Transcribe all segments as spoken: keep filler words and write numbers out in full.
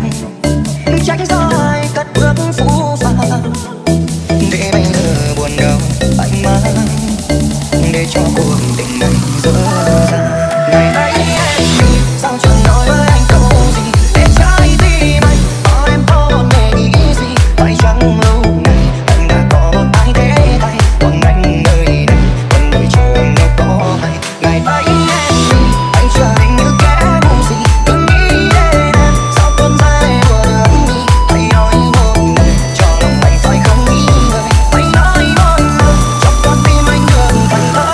trách do ai cất bước phũ phàng để bây giờ buồn đau anh mang để cho cuộc tình này dở dang. Ngày ấy em đi sao chẳng nói với anh câu gì để trái tim anh bỏ em có một nghề nghĩ gì phải chăng lúc này anh đã có một ai thế thay còn anh nơi này còn người chờ anh đâu có hay. Ngày ấy em đi anh chờ anh như kẻ ngu gì cứ nghĩ đến em sao tuôn ra để vừa đường đi hãy nói một lời cho lòng anh phải không nghĩ ngợi hãy nói một lời cho con tim anh được thành thơi.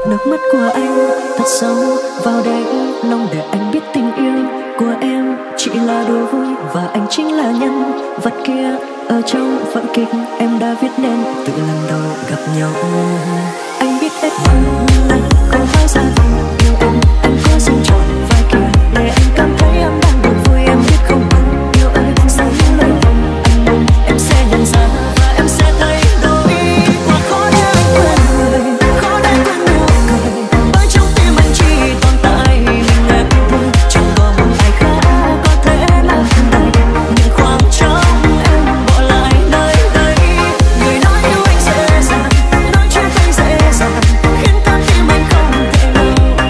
nước mắt của anh thật sâu vào đây lòng để anh biết tình yêu của em chỉ là đùa vui và anh chính là nhân vật kia ở trong vở kịch em đã viết nên từ lần đầu gặp nhau. Anh biết hết nhưng anh không nói ra yêu em, anh có xin chọn vai kia để anh cảm thấy em đang buồn vui. Em biết không cần yêu anh sẽ những lời anh mong em sẽ nhận ra và em sẽ thay đổi. Quá khó để anh quên người, khó để quên nụ cười bởi trong tim anh chỉ tồn tại mình em thôi, chẳng có một ai khác có thể làm đầy những khoảng trống em bỏ lại nơi đây. Người nói yêu anh dễ dàng, nói chuyện anh dễ dàng khiến con tim anh không thể nào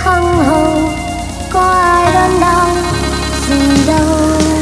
thăng hồng, có ai đớn đau gì đâu.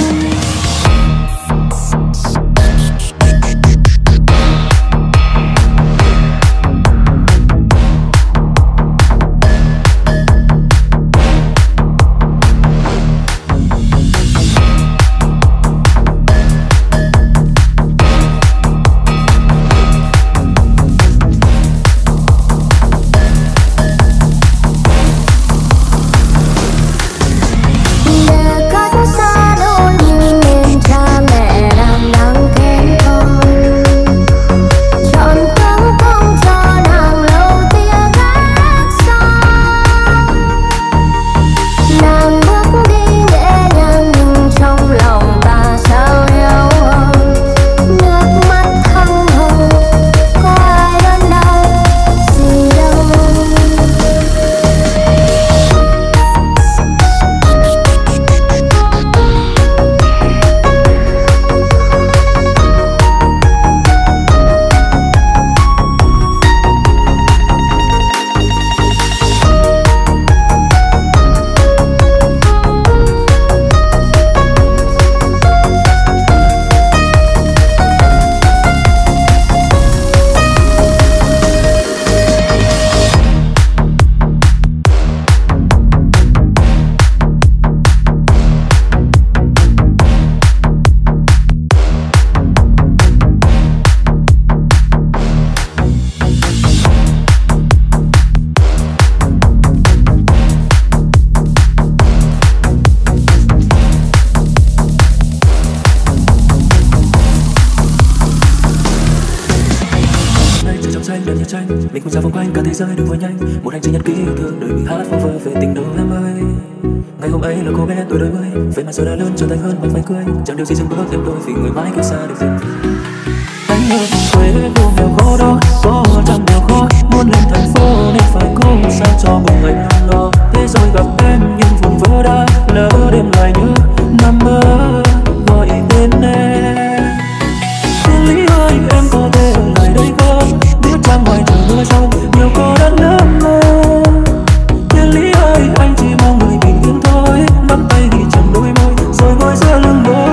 Mình cùng ra vòng quanh cả thế giới đừng vội nhanh. Một hành trình nhật ký yêu thương đời mình hát vơ vơ về tình đầu em ơi. Ngày hôm ấy là cô bé tuổi đôi mươi, vậy mà giờ đã lớn trở thành hơn bằng phải cười. Chẳng điều gì dừng bước em đôi vì người mãi kia xa được dừng. Anh ở vùng quê cô nghèo khó đó, có trăm điều khó. Muốn lên thành phố nên phải cố sao cho một ngày nằm lo. Thế rồi gặp em nhưng vùng vỡ đã lỡ đêm lại nhớ nằm mơ gọi tên em. Thiên lý ơi em có thể ở lại đây không? Biết ra ngoài trời mưa rông nhiều cô đã lắm mơ. Thiên lý ơi anh chỉ mong người bình yên thôi. Nắm tay ghi chầm đôi môi rồi ngồi giữa lưng đôi.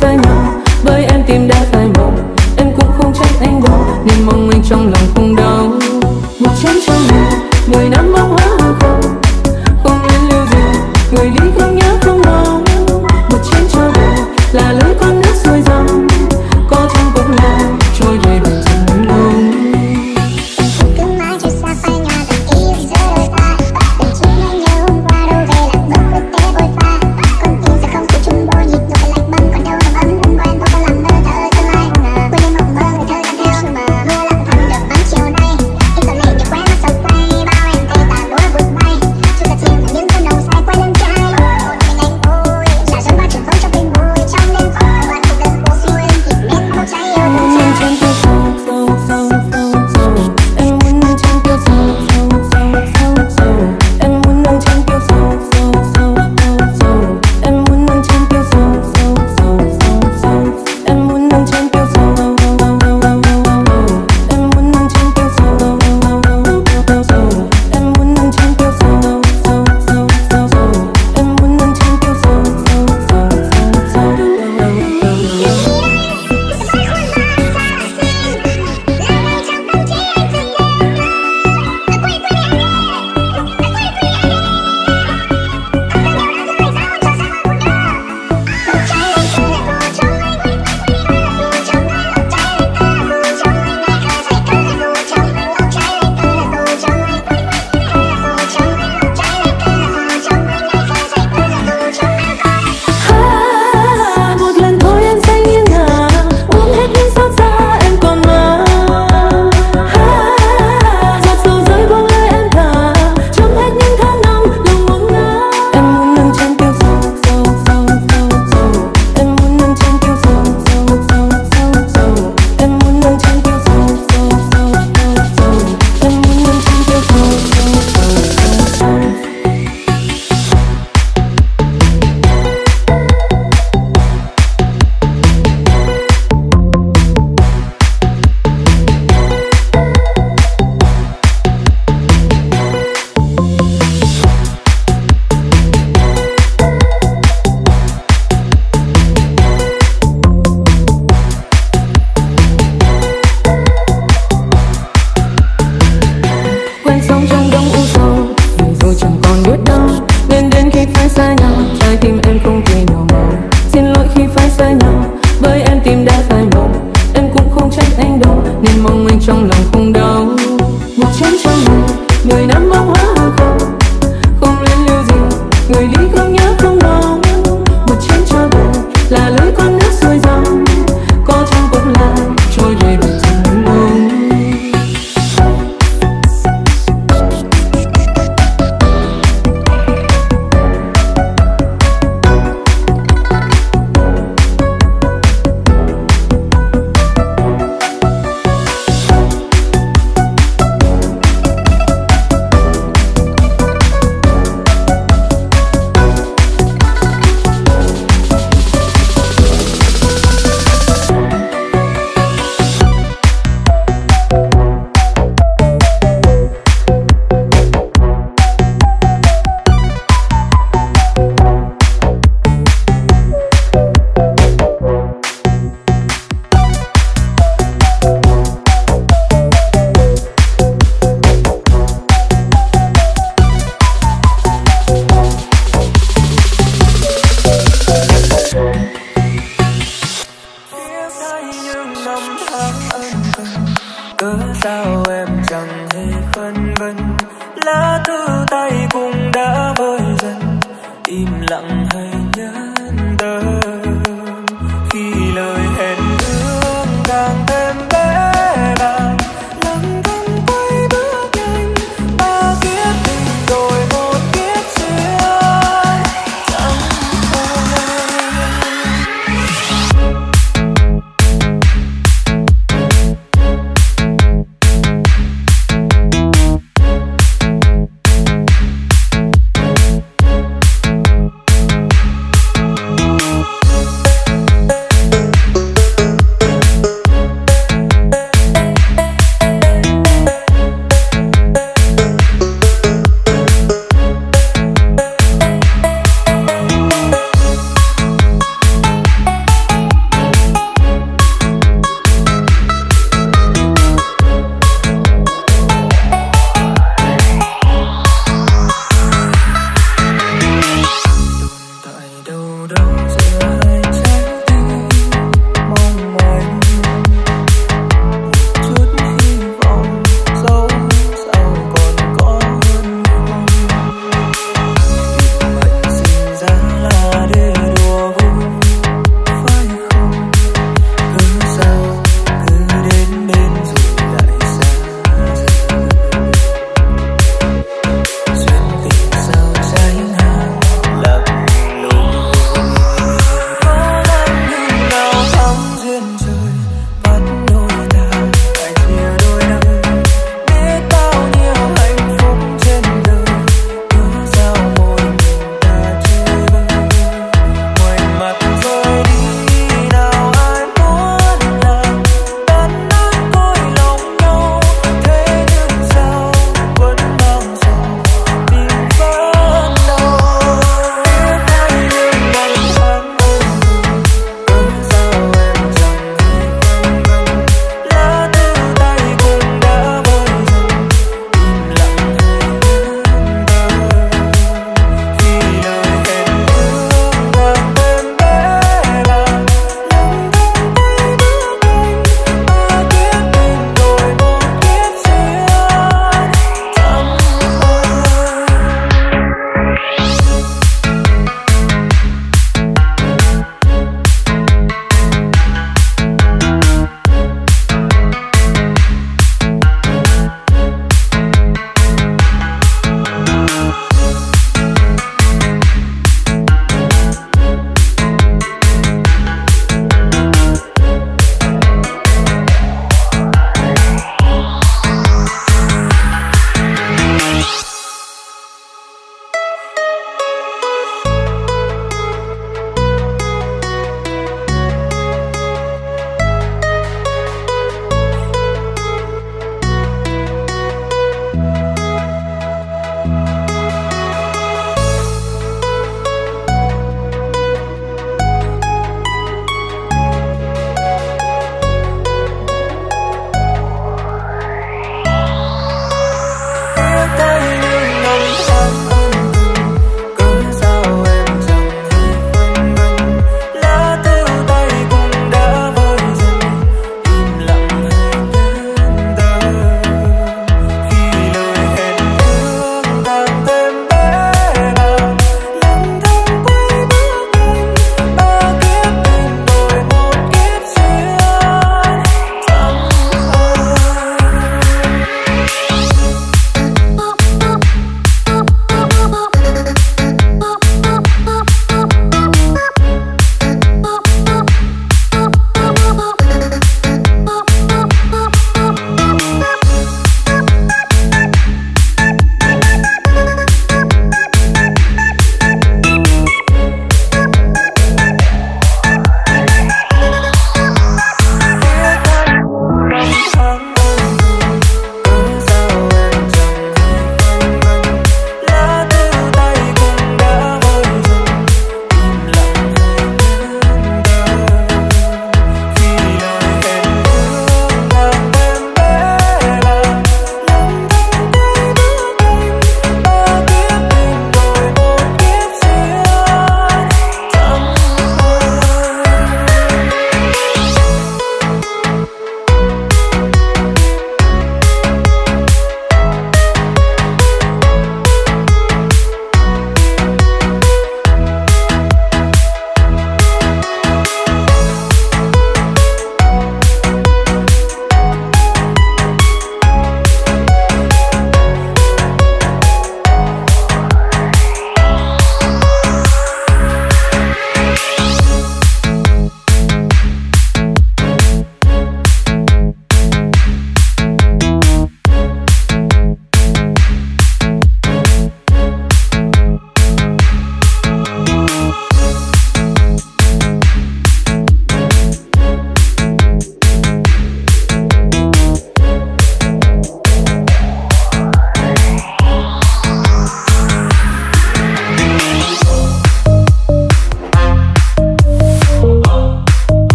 xa nhau, bởi em tim đã phai màu. Em cũng không trách anh đâu, nên mong anh trong lòng không đau. Một chén trong ngày, mười năm bóng hóa hư không, không nên lưu gì, người đi không nhớ không đâu. Một chén cho đời là lối con nước xuôi dòng, có trong cốc nào trôi về bằng dòng lông. Cứ mãi trôi xa phai nhòa từng ký ức giữa đôi ta. Từng chiếc nỗi nhớ hôm qua đâu về lạc bước quốc tế vội pha. Con tim sẽ không thể chung đôi nhịp nỗi lạnh băng còn đâu nằm ấm đêm qua.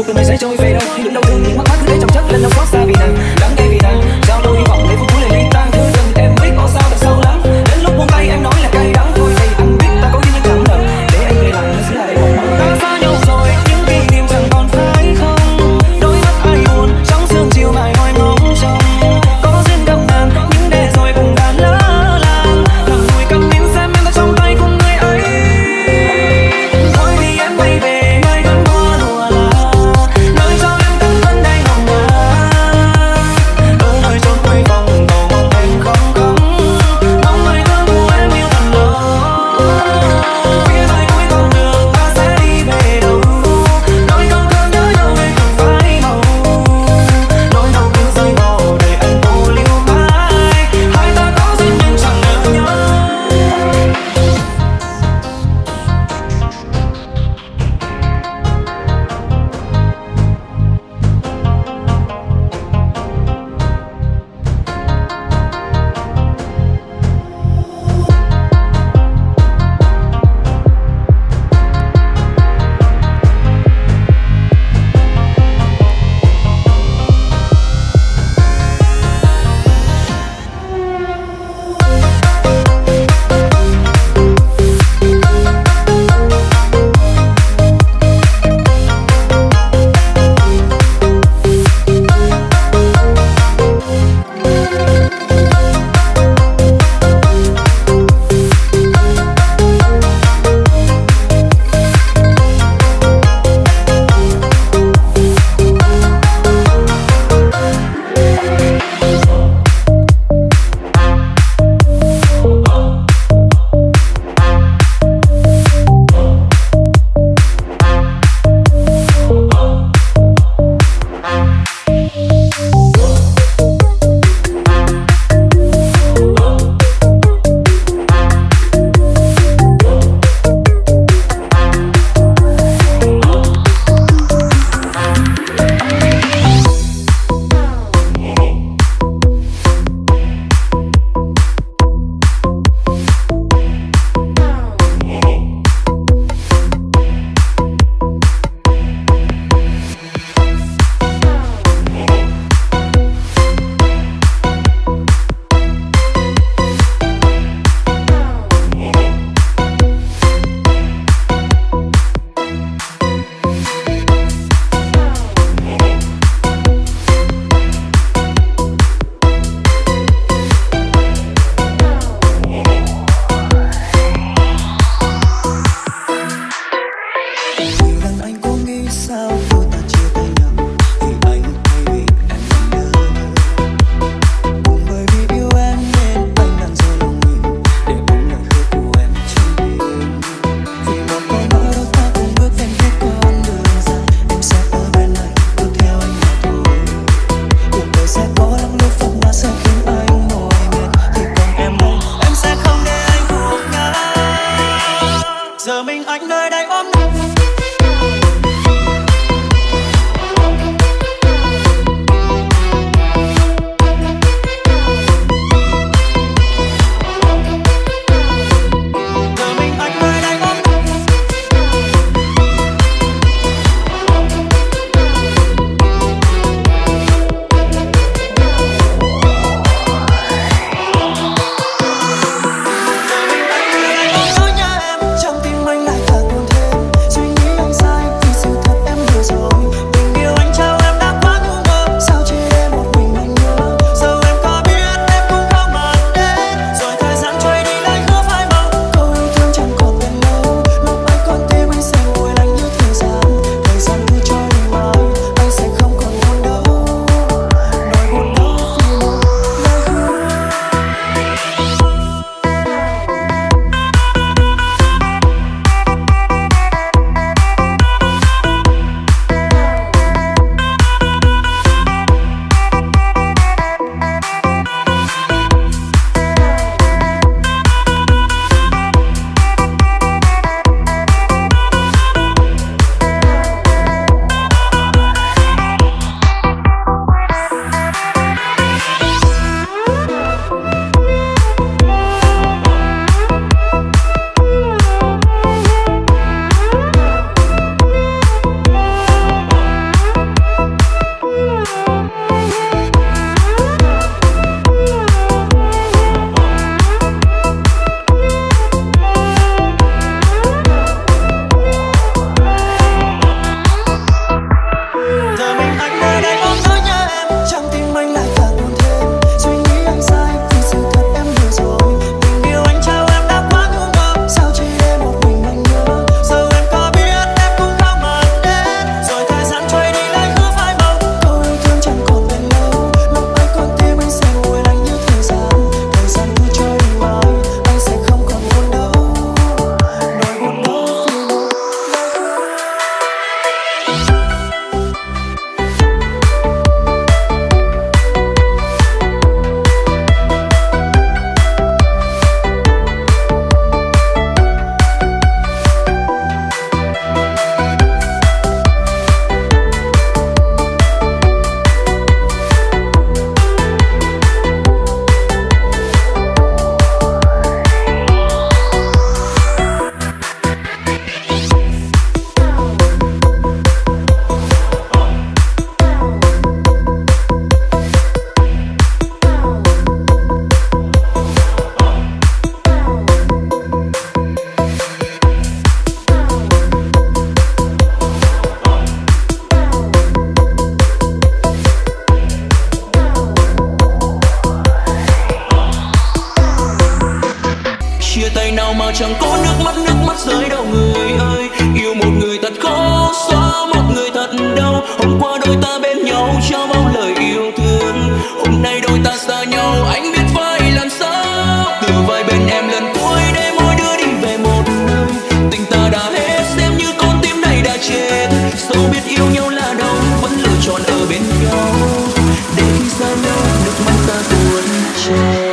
từ này sẽ trôi về đâu khi đừng đau thương những mắt mắt cứ để trong chất lên đau xót xa vì nàng đắng cay vì nàng giao đôi hy vọng để phút cuối lời ly tan thứ dần em biết có sao thật sâu lắm đến lúc buông tay em nói là cay đắng thôi thì anh biết ta có duyên nhưng chẳng ngờ để anh về lại nó sẽ là đầy mộng mơ ta xa nhau rồi những kỷ niệm chẳng còn phải không đôi mắt ai buồn trong sương chiều mãi ngồi ngóng trông có duyên gặp nàng nhưng để rồi cùng đã lỡ làng thầm vui cầm nín xem em ta trong tay cùng người ấy thôi thì em bay về nơi cơn mưa lùa là nơi cho em từng vẫn đầy ngọc ngà chẳng có nước mắt nước mắt rơi đâu người ơi. Yêu một người thật khó, xóa một người thật đau. Hôm qua đôi ta bên nhau trao bao lời yêu thương, hôm nay đôi ta xa nhau anh biết phải làm sao. Từ vai bên em lần cuối để mỗi đứa đi về một nơi, tình ta đã hết xem như con tim này đã chết. Dẫu biết yêu nhau là đâu vẫn lựa chọn ở bên nhau, để khi xa nhau nước mắt ta tuôn chảy.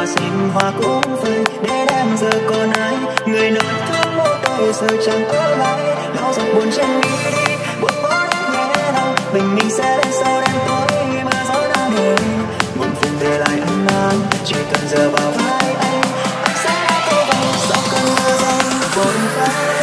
hoa sinh hoa cũng phai, để em giờ còn ai người nói thương một đời giờ chẳng ở lại. Lau giọt buồn trên mi đi, buồn bỏ đi nhẹ nào, bình minh sẽ đến sau đêm tối mưa gió đang đời. Muộn phiền để lại anh mang, chỉ cần giờ vào vai anh, anh sẽ cố gắng sau cơn mưa rông vội phai.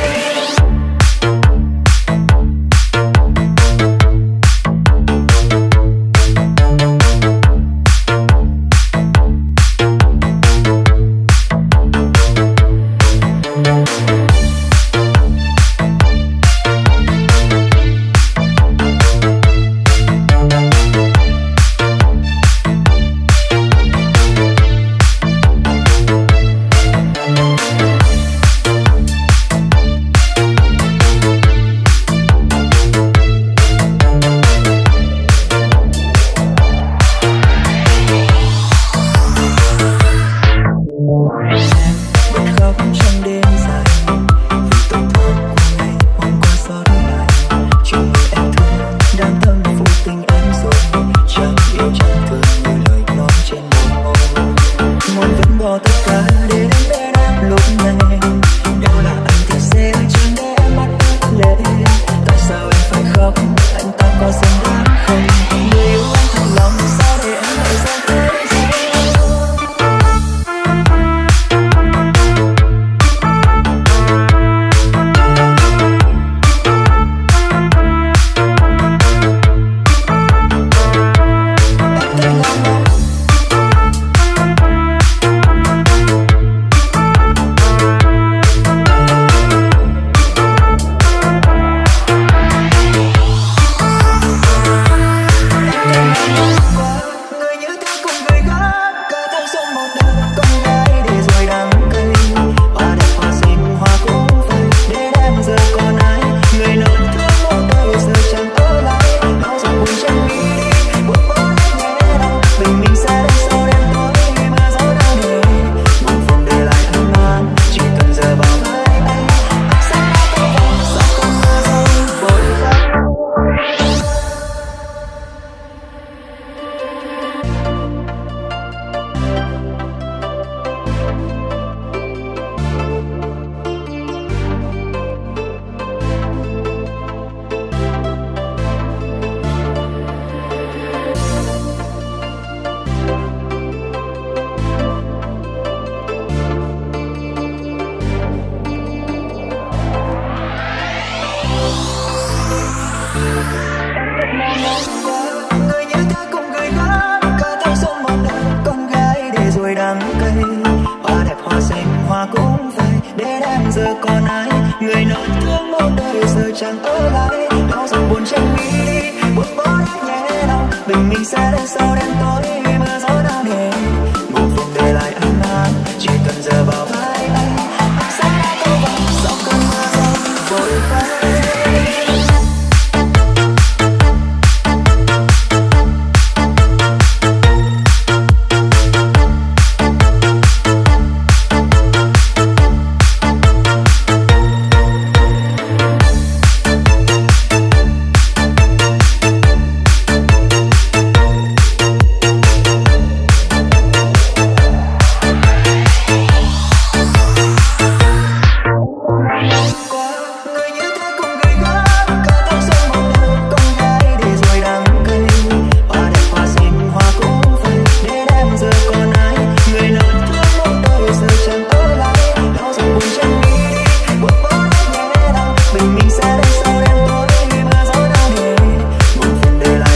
Giờ còn ai người nói thương một đời giờ chẳng ở lại. Lau giọt buồn trên mi đi, buồn bỏ đi nhẹ nào, bình minh sẽ đến sau đêm tối.